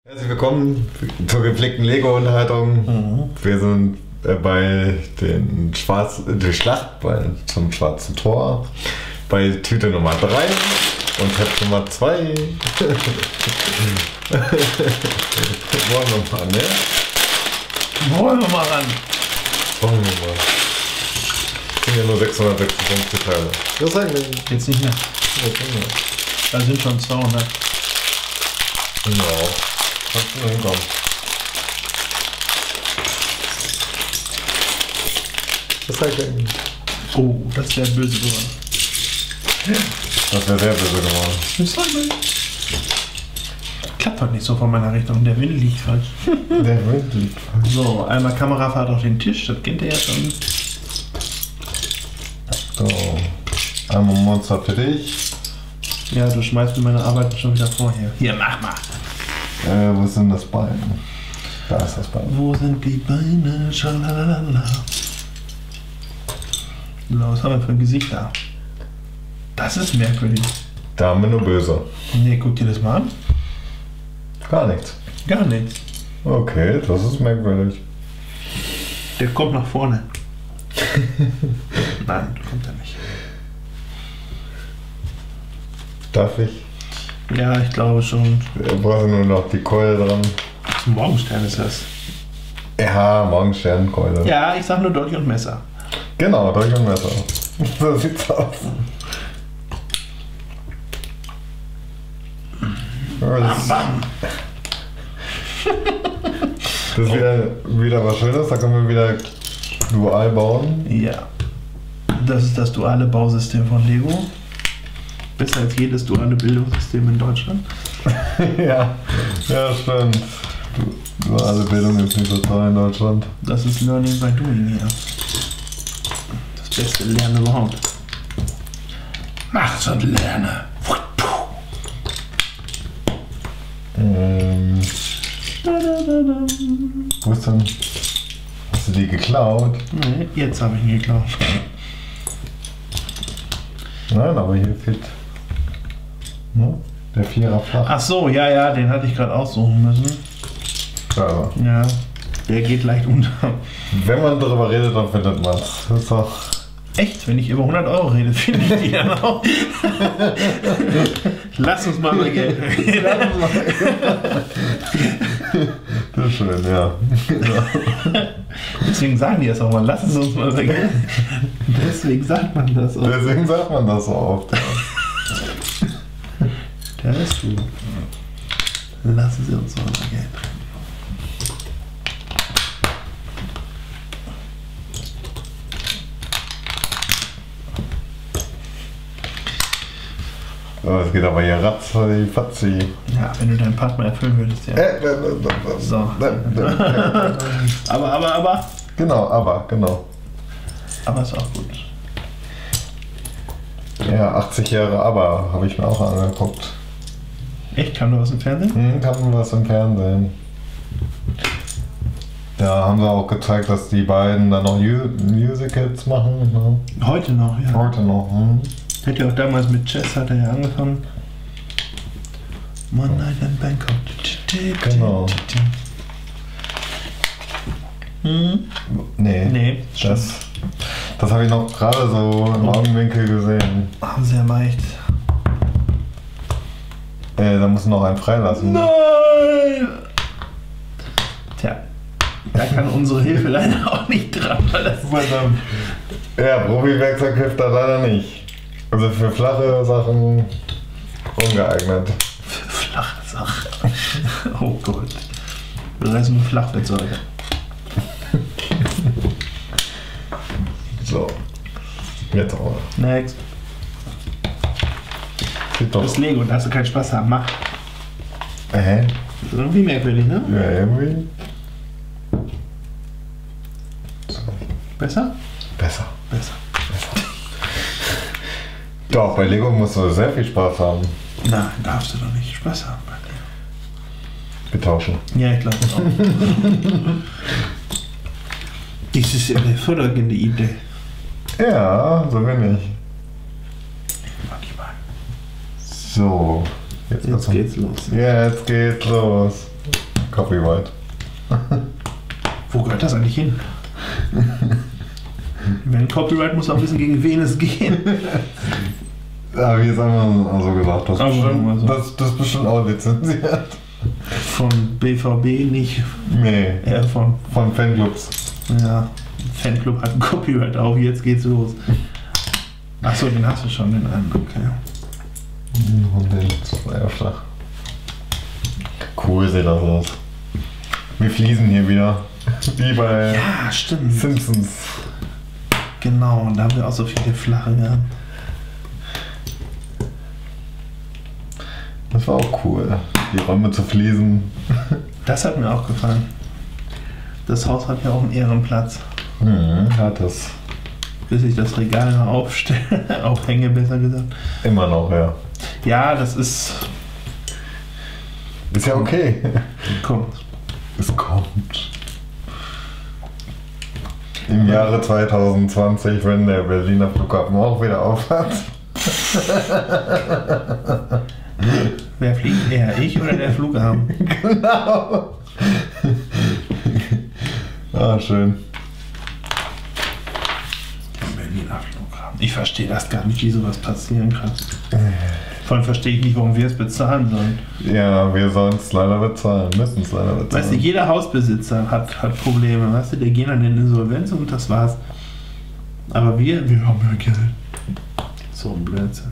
Herzlich willkommen zur gepflegten Lego-Unterhaltung. Wir sind bei die Schlacht zum Schwarzen Tor bei Tüte Nummer 3 und Heft Nummer 2. Wollen wir mal, ne? Wollen wir mal ran. Wollen wir mal. Das sind ja nur 656 Teile. Das sagen wir. Jetzt nicht mehr. Da sind schon 200. Genau. Kannst du nur hinkommen. Das zeigt er ihm. Oh, das wäre böse geworden. Das wäre sehr böse geworden. Das sag mal. Klappt halt nicht so von meiner Richtung. Der Wind liegt falsch. Der Wind liegt falsch. So, einmal Kamerafahrt auf den Tisch. Das kennt ihr ja schon. So. Einmal Monster für dich. Ja, du schmeißt mir meine Arbeit schon wieder vor hier. Hier, mach mal. Wo sind das Bein? Da ist das Bein. Wo sind die Beine? Schalalala. So, was haben wir für ein Gesicht da? Das ist merkwürdig. Da haben wir nur böse. Nee, guck dir das mal an. Gar nichts. Gar nichts. Okay, das ist merkwürdig. Der kommt nach vorne. Nein, kommt er nicht. Darf ich? Ja, ich glaube schon. Da brauchst du nur noch die Keule dran. Zum Morgenstern ist das. Ja, Morgensternkeule. Ja, ich sag nur Dolch und Messer. Genau, Dolch und Messer. So sieht's aus. Bam, bam. Das ist wieder was Schönes, da können wir wieder dual bauen. Ja. Das ist das duale Bausystem von Lego. Besser als jedes duale Bildungssystem in Deutschland. Ja, stimmt. Duale Bildung ist nicht so toll in Deutschland. Das ist Learning by Doing hier. Das beste Lernen überhaupt. Mach's und lerne. Wo ist denn? Hast du die geklaut? Nee, jetzt habe ich ihn geklaut. Nein, aber hier fehlt der Vierer flach. Ach so, ja, den hatte ich gerade aussuchen müssen. Also, Ja, der geht leicht unter. wenn man darüber redet, dann findet man es. Das ist doch. Echt? Wenn ich über 100 Euro rede, finde ich die dann auch. Lass uns mal Geld. Das ist schön, ja. Deswegen sagen die das auch mal. Lass es uns mal Geld. Deswegen sagt man das auch. Deswegen sagt man das so oft. Ja. Der ist du. Lassen Sie uns mal Geld. So, es geht aber hier ratzi fatzi. Ja, wenn du deinen Partner erfüllen würdest, ja. So. Aber. Genau. Aber ist auch gut. Ja, 80 Jahre aber, habe ich mir auch angeguckt. Echt? Kam da was im Fernsehen? Kam was im Fernsehen. Da haben sie auch gezeigt, dass die beiden dann noch Musicals machen. Ne? Heute noch, ja. Heute noch. Hat ja auch damals mit Chess hat er ja angefangen. One Night in Bangkok. Genau. Nee, das habe ich noch gerade so im Augenwinkel gesehen. Haben sie erreicht. Da muss noch einen freilassen. Nein! Tja, da kann unsere Hilfe leider auch nicht dran, weil das Verdammt. Ja, Profi-Werkzeug hilft da leider nicht. Also für flache Sachen ungeeignet. für flache Sachen. Oh Gott. Wir reißen nur Flachwerkzeuge. So. Jetzt auch. Next. Sieht doch. Das ist Lego, da hast du keinen Spaß haben. Mach. Das ist irgendwie merkwürdig, ne? Ja, irgendwie. So. Besser? Besser. Doch, bei Lego musst du sehr viel Spaß haben. Nein, darfst du doch nicht Spaß haben bei dir. Wir tauschen. Ja, ich glaube auch. Das ist eine vordergehende Idee. Ja, so bin ich. Manchmal. So. Jetzt geht's los. Jetzt geht's los. Copyright. Wo gehört das eigentlich hin? Wenn Copyright muss auch wissen, gegen wen es geht. Ja, wie es einmal so gesagt, das, Also, bestimmt, das ist bestimmt auch lizenziert. Von BVB nicht. Nee, Eher von Fanclubs. Ja, Fanclub hat ein Copyright auf, jetzt geht's los. Achso, den hast du schon, den einen, okay. Und den Zweierschlag. Cool sieht das aus. Wir fließen hier wieder. Wie bei Ja, stimmt. Simpsons. Genau, und da haben wir auch so viele flache gehabt. Das war auch cool, die Räume zu fließen. Das hat mir auch gefallen. Das Haus hat ja auch einen Ehrenplatz. Hat es. Bis ich das Regal mal aufstelle, aufhänge, besser gesagt. Immer noch, ja. Ja, das ist. Ist ja okay. Kommt. Es kommt. Im Jahre 2020, wenn der Berliner Flughafen auch wieder auf hat. Wer fliegt? Er, ich oder der Flughafen? Genau. Ah, schön. Der Berliner Flughafen. Ich verstehe das gar nicht, wie sowas passieren kann. Vor allem verstehe ich nicht, warum wir es bezahlen sollen. Ja, wir sollen es leider bezahlen, müssen es leider bezahlen. Weißt du, jeder Hausbesitzer hat Probleme. Weißt du, der geht dann in Insolvenz und das war's. Aber wir haben ja Geld. So ein Blödsinn.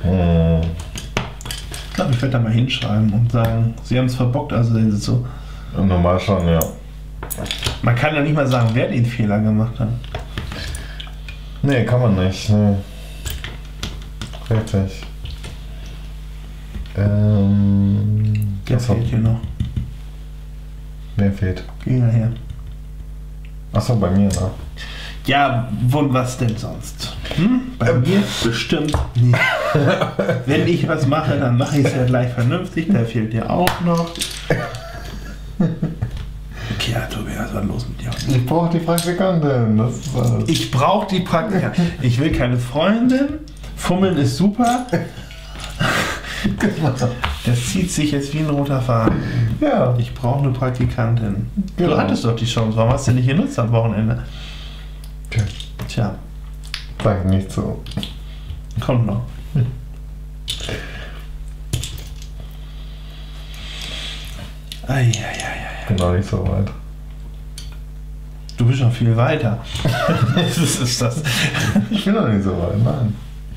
Ich glaube, ich werde da mal hinschreiben und sagen, sie haben es verbockt, also ist es so. Normal schon, ja. Man kann ja nicht mal sagen, wer den Fehler gemacht hat. Nee, kann man nicht. Nee. Richtig. Der fehlt hier noch. Wer fehlt? Geh mal her. Achso, bei mir, ne? Ja, was denn sonst? Bei mir bestimmt nicht. Wenn ich was mache, dann mache ich es ja gleich vernünftig. Der fehlt dir auch noch. Okay, ja, Tobias, was ist los mit dir? Ich brauche die Praktikantin, das ist alles. Ich brauche die Praktikantin. Ich will keine Freundin. Fummeln ist super. Das zieht sich jetzt wie ein roter Faden. Ja. Ich brauche eine Praktikantin. Genau. Du hattest doch die Chance. Warum hast du nicht genutzt am Wochenende? Tja, Sag nicht so. kommt noch. Eieieiei. Bin noch nicht so weit. Du bist noch viel weiter. Das ist das. Ich bin noch nicht so weit, nein.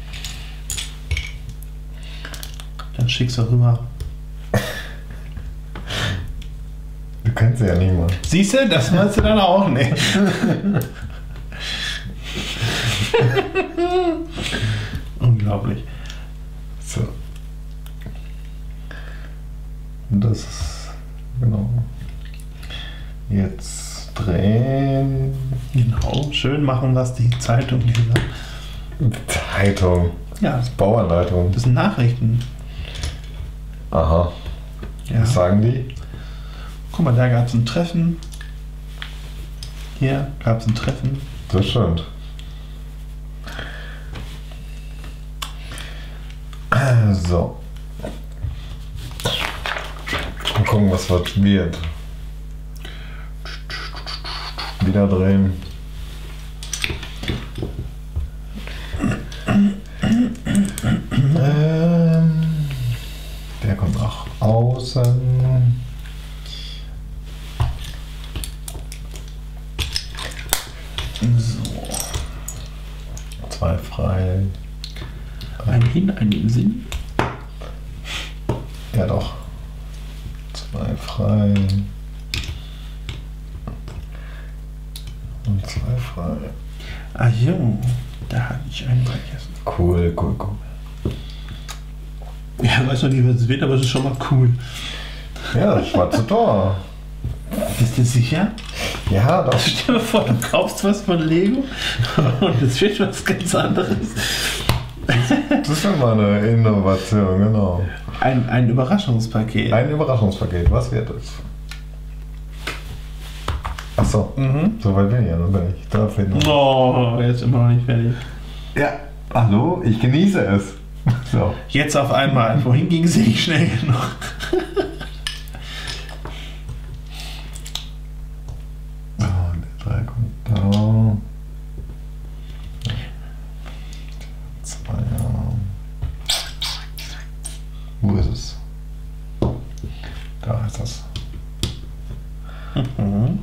Dann schick's doch rüber. Du kennst sie ja nicht mal. Siehst du, das meinst du dann auch nicht. Unglaublich. So. Und das ist, genau. Jetzt drehen. Genau, schön machen, was die Zeitung gesagt. Zeitung. Ja, Bauanleitung. das sind Nachrichten. Aha. Ja. Was sagen die? Guck mal, da gab es ein Treffen. Hier gab es ein Treffen. Das stimmt. So. Mal gucken, was wird. Wieder drehen. Der kommt nach außen. So. Zwei frei. Ein Hin, ein im Sinn. Ja doch. Zwei frei. Und zwei frei. Ah jo, da habe ich einen vergessen. Cool. Ja, weiß noch nicht, was es wird, aber es ist schon mal cool. Ja, das schwarze Tor. Bist du sicher? Ja, doch. Stell dir vor, du kaufst was von Lego und es wird was ganz anderes. Das ist ja mal eine Innovation, genau. Ein Überraschungspaket. Ein Überraschungspaket, was wird es? Achso, so weit bin ich ja noch gar nicht. Da fehlt noch. Oh, jetzt immer noch nicht fertig. Ja, hallo, ich genieße es. So. Jetzt auf einmal. Wohin ging es nicht schnell genug? Mhm.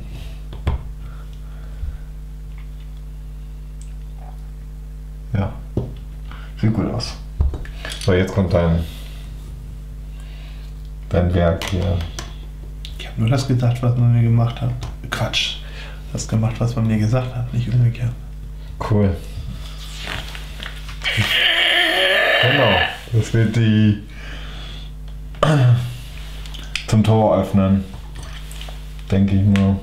Ja. Sieht gut aus. So, jetzt kommt dein Werk hier. Ich habe nur das gedacht, was man mir gemacht hat. Quatsch. Das gemacht, was man mir gesagt hat, nicht umgekehrt. Cool. Genau. Das wird die zum Tor öffnen. Denke ich mal.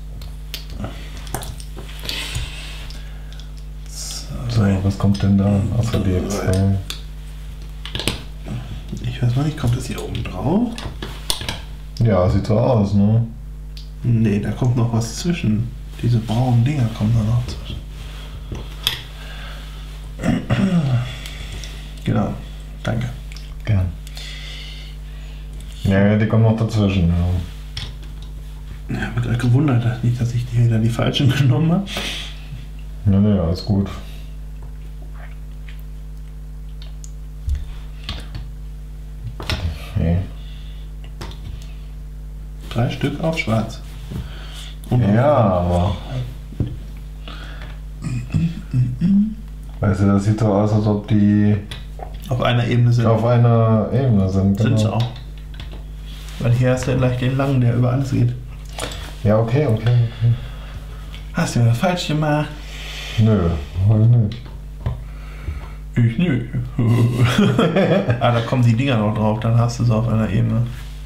So, was kommt denn da? Achso, die Excel. Ich weiß mal nicht, kommt das hier oben drauf? Ja, sieht so aus, ne? Nee, da kommt noch was zwischen. Diese braunen Dinger kommen da noch zwischen. Genau, danke. Gern. Ja, die kommen noch dazwischen. Ja. Ja, wird halt gewundert, nicht, dass ich wieder die falschen genommen habe. Ne, alles gut. Okay. 3 Stück auf schwarz. Ja, aber. Weißt du, das sieht so aus, als ob die Auf einer Ebene sind. auf einer Ebene sind. Sind sie auch. Weil hier hast du ja gleich den langen, der über alles geht. Ja, okay. Hast du was falsch gemacht? Nö, heute nicht. Ich nö. Ah, da kommen die Dinger noch drauf, dann hast du es auf einer Ebene.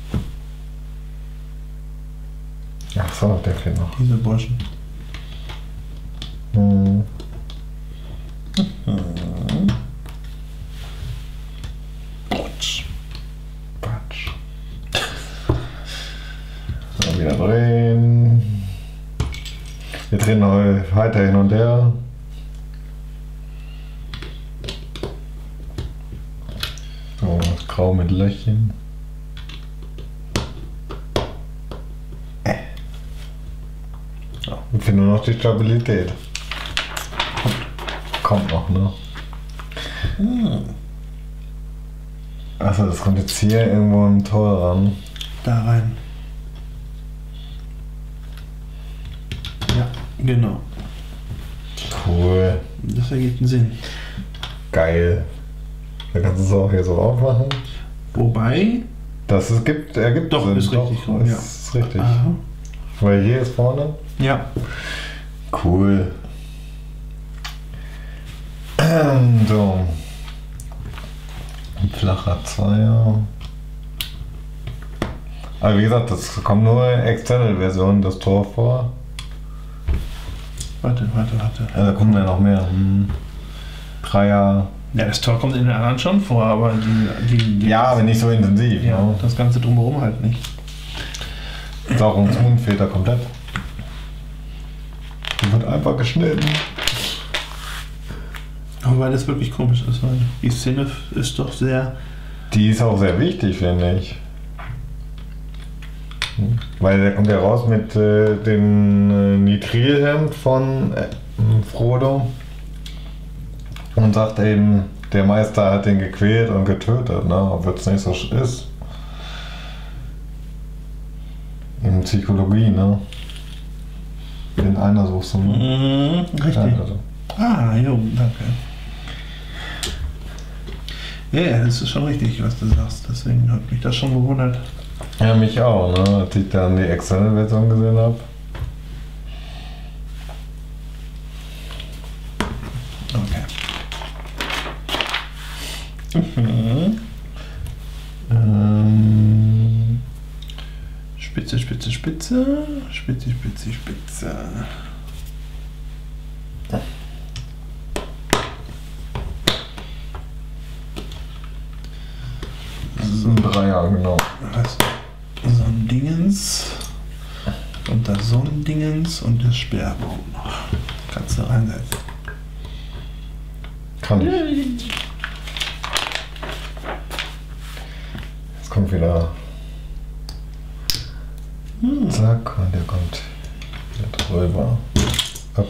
Ach so, der fehlt noch. Diese Burschen. Hm. Butsch. Quatsch. So, wieder drehen. Wir drehen weiter hin und her. So, grau mit Löchchen. Ich finde nur noch die Stabilität. Kommt noch, ne? Achso, das kommt jetzt hier irgendwo ein Tor ran. Da rein. Ja, genau. Cool. Das ergibt einen Sinn. Geil. Da kannst du es auch hier so aufmachen. Wobei. Das ergibt Doch, Sinn. ist richtig so, Das ja. ist richtig. Aha. Weil hier ist vorne. Ja. Cool. So. Ein flacher Zweier. Aber wie gesagt, das kommt nur in External-Version das Tor vor. Warte. Ja, da kommen ja noch mehr. Dreier. Ja, das Tor kommt in den anderen schon vor, aber die Ja, aber nicht so intensiv. ja, Ne? das Ganze drumherum halt nicht. Sauerungsmund fehlt da komplett. Die wird einfach geschnitten. Aber weil das wirklich komisch ist, weil die Szene ist doch sehr. Die ist auch sehr wichtig, finde ich. Weil der kommt ja raus mit dem Nitrilhemd von Frodo und sagt eben, der Meister hat ihn gequält und getötet, ne? Obwohl es nicht so ist. In Psychologie, ne? Den einer suchst du, ne? Richtig. Ja, also. Ah, jo, danke. Ja, das ist schon richtig, was du sagst. Deswegen hat mich das schon gewundert. Ja, mich auch, ne? Als ich dann die External-Version gesehen habe. Okay. Spitze. So ein Dreier, genau. Also, so ein Dingens und das so ein Dingens und das Sperrbaum noch. Kannst du reinsetzen. Kann ich. Jetzt kommt wieder. Zack, und der kommt wieder drüber. Hopp.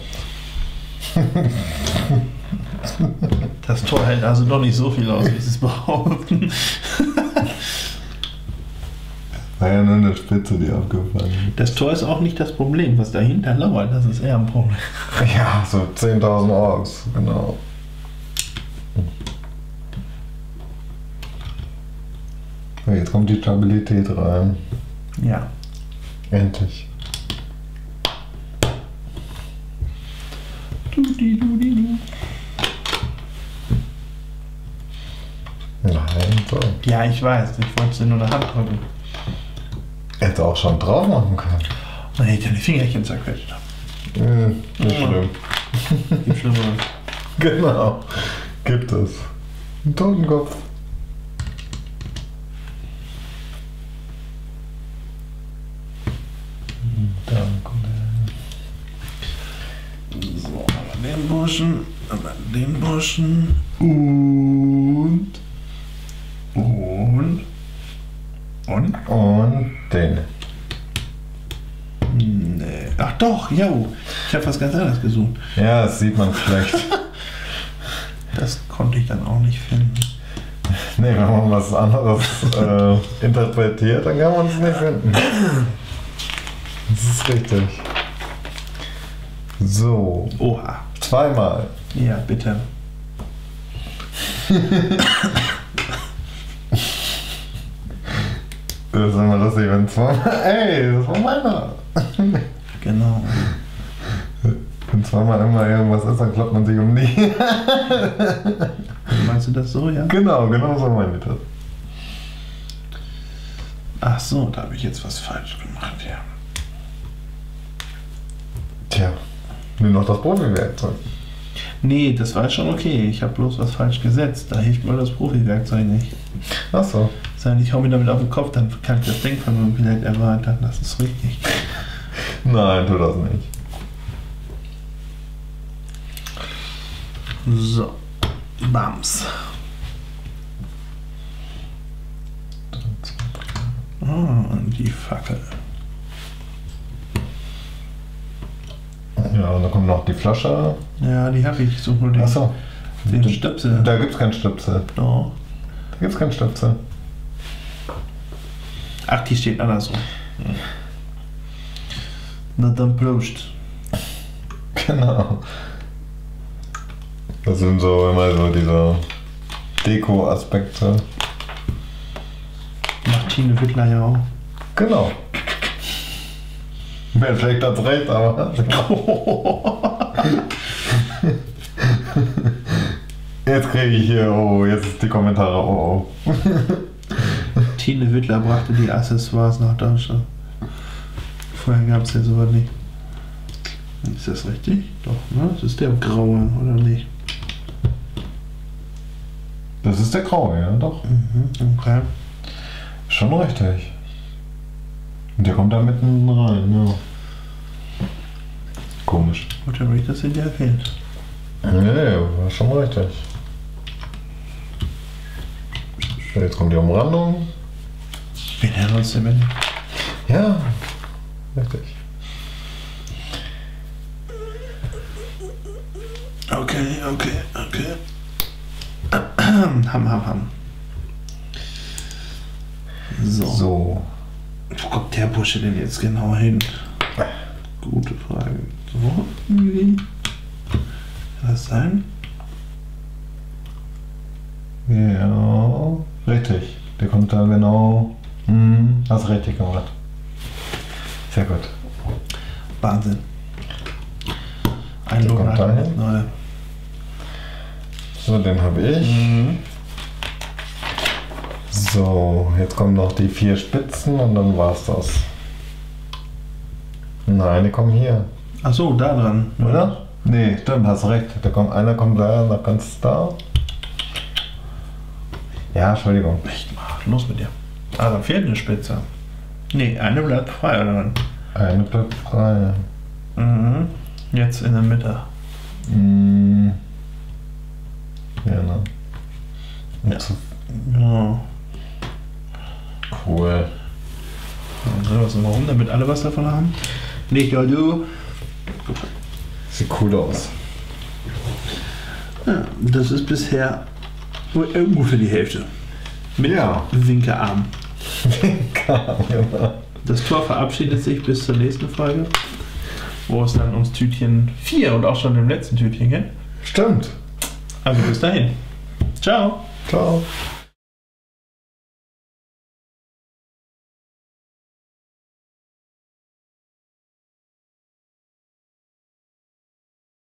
Das Tor hält also doch nicht so viel aus, wie sie es behaupten. War ja nur eine Spitze, die abgefangen ist. Das Tor ist auch nicht das Problem, was dahinter lauert, das ist eher ein Problem. Ja, so 10.000 Orks, genau. So, jetzt kommt die Stabilität rein. Ja. Endlich. Du. Nein, so. Ja, ich weiß, ich wollte es dir nur in der Hand drücken. Hätte auch schon drauf machen können. Dann hätte ich deine Fingerchen zerquetscht. Nicht schlimm. Gibt Schlimmeres. Genau. Gibt es. Ein Totenkopf. Dann kommt So, aber den Burschen, aber den Burschen und den. Nee. Ach doch, jo. Ich habe was ganz anderes gesucht. Ja, das sieht man schlecht. Das konnte ich dann auch nicht finden. Nee, wenn man was anderes interpretiert, dann kann man es nicht finden. Das ist richtig. So. Oha. Zweimal. Ja, bitte. Das ist immer lustig, wenn zweimal. Ey, das war meiner. Genau. Wenn zweimal immer irgendwas ist, dann klappt man sich um die. Meinst du das so, ja? Genau so meine ich das. Ach so, da habe ich jetzt was falsch gemacht, ja. Tja, nur noch das Profi-Werkzeug. Nee, das war schon okay. Ich habe bloß was falsch gesetzt. Da hilft mir das Profi-Werkzeug nicht. Ach so. Ich hau mir damit auf den Kopf, dann kann ich das Ding von meinem vielleicht erweitern. Das ist richtig. Nein, tu das nicht. So. Bams. Und die Fackel. Ja, und dann kommt noch die Flasche. Ja, die habe ich. Ich suche nur den, Achso. den Stöpsel. Da gibt's keinen Stöpsel. Oh. Da gibt's keinen Stöpsel. Ach, die steht andersrum. Na dann Prost. Genau. Das sind so immer so diese Deko-Aspekte. Macht Tine Wittler ja auch. Genau. Wer schlägt das recht, aber. Jetzt kriege ich hier, oh, jetzt ist die Kommentare, oh. Tine Wittler brachte die Accessoires nach Deutschland. Vorher gab es ja sowas nicht. Ist das richtig? Doch, ne? Das ist der graue, oder nicht? Das ist der graue, ja, doch. Okay. Schon richtig. Und der kommt da mitten rein, ja. Komisch. Gut, dann habe ich das hinterher erwähnt. Nee, war schon richtig. Jetzt kommt die Umrandung. Wir lernen uns im Ende. Ja, richtig. Okay. Ham. So. Wo kommt der Bursche denn jetzt genau hin? Gute Frage. So, irgendwie. Kann das sein? Ja, richtig. Der kommt da genau. Hast richtig gemacht. Sehr gut. Wahnsinn. Ein Der kommt da Logan hin. neu. So, den habe ich. So, jetzt kommen noch die 4 Spitzen und dann war's das. Nein, die kommen hier. Ach so, da dran. Oder? Nee, stimmt, hast recht. Einer kommt da, dann ganz da. Ja, Entschuldigung. Echt mal, los mit dir. Ah, da fehlt eine Spitze. Nee, eine bleibt frei, oder dann? Eine bleibt frei. Jetzt in der Mitte. Ja, ne? Ja. Ja. Cool. Drehen wir es nochmal um, damit alle was davon haben. Nicht nur du. Sieht cool aus. Ja, das ist bisher ungefähr die Hälfte. Mit Ja. Winkearm. Das Tor verabschiedet sich bis zur nächsten Folge, wo es dann ums Tütchen 4 und auch schon im letzten Tütchen geht. Stimmt. Also bis dahin. Ciao. Ciao.